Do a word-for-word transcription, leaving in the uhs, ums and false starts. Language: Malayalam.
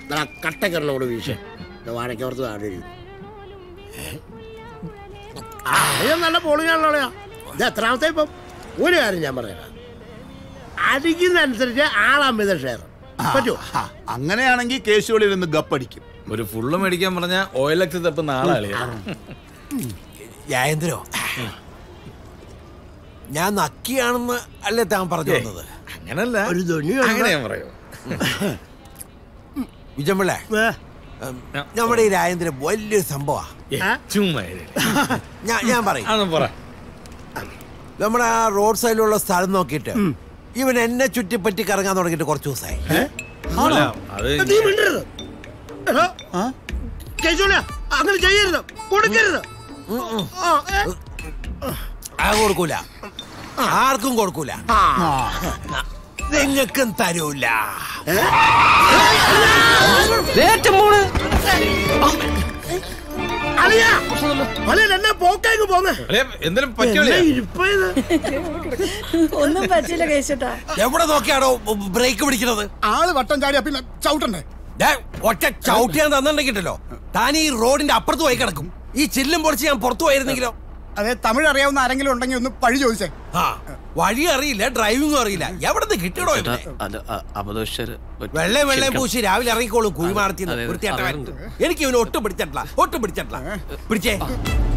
കട്ടക്കറിനോട് വീശ വാഴക്കോർത്ത് താഴെ അധികം നല്ല പോളിങ്ങാണല്ലോളയാ. ഇത് എത്രാമത്തെ ഇപ്പം ഒരു കാര്യം ഞാൻ പറഞ്ഞേക്കാം, അടിക്കുന്നതനുസരിച്ച് ആളാമിത ഷെയർ പറ്റുമോ? അങ്ങനെയാണെങ്കിൽ കേശുകളിൽ നിന്ന് ഗപ്പടിക്കും. ഒരു ഫുള്ള് മേടിക്കാൻ പറഞ്ഞ ഓയിലക്സ് തപ്പുന്ന ആളാളിയ. ജയേന്ദ്രോ, ഞാൻ നക്കിയാണെന്ന് അല്ലേ താൻ പറഞ്ഞു തന്നത്? അങ്ങനല്ല, അങ്ങനെ ഞാൻ പറയൂ. വിജയമ്പിള്ളേ, നമ്മുടെ ഈ രാജേന്ദ്രൻ വലിയൊരു സംഭവ. ഞാൻ പറയും, നമ്മുടെ ആ റോഡ് സൈഡിലുള്ള സ്ഥലം നോക്കിയിട്ട് ഇവൻ എന്നെ ചുറ്റിപ്പറ്റി കറങ്ങാൻ തുടങ്ങിയിട്ട് കുറച്ച് ദിവസമായി. അങ്ങനെ ചെയ്യരുത്, കൊടുക്കരുത്. ആ കൊടുക്കൂല, ആർക്കും കൊടുക്കൂല, നിങ്ങൾക്കും തരൂല. ഒന്നും പറ്റില്ല കേശട്ടാ. എവിടെ നോക്കിയാണോ ബ്രേക്ക് പിടിക്കുന്നത്? ആള് വട്ടം ചാടിയാ പിന്നെ ചവിട്ടണ്ടേ? ഒറ്റ ചവിട്ടിയാൻ തന്നിട്ടുണ്ടല്ലോ, താൻ ഈ റോഡിന്റെ അപ്പുറത്ത് പോയി കിടക്കും. ഈ ചില്ലും പൊളിച്ച് ഞാൻ പുറത്തു പോയിരുന്നെങ്കിലോ? അതെ, തമിഴ് അറിയാവുന്ന ആരെങ്കിലും ഉണ്ടെങ്കിൽ ഒന്ന് പഴി ചോദിച്ചേ. ആ, വഴി അറിയില്ല, ഡ്രൈവിംഗും അറിയില്ല, എവിടുന്ന് കിട്ടണോ? വെള്ളയും വെള്ളയും പൂശി രാവിലെ ഇറങ്ങിക്കോളും കുഴിമാടത്തി. എനിക്ക് ഇവന് ഒട്ടും പിടിച്ചിട്ടില്ല, ഒട്ടും പിടിച്ചിട്ടില്ല. പിടിച്ചേ